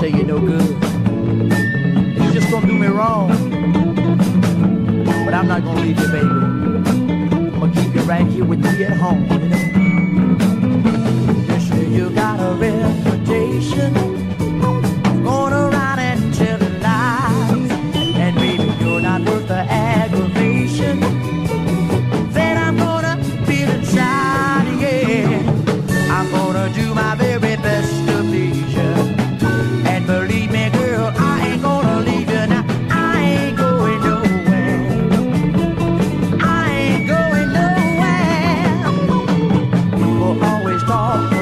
say you're no good. You're just gonna do me wrong. But I'm not gonna leave you, baby. I'm gonna keep you right here with me at home, you know. Sure, you got a reputation, going around and telling lies, and maybe you're not worth the aggravation. Then I'm gonna feel inside, yeah. I'm gonna do my very best to please you. And believe me, girl, I ain't gonna leave you now. I ain't going nowhere. I ain't going nowhere. People always talk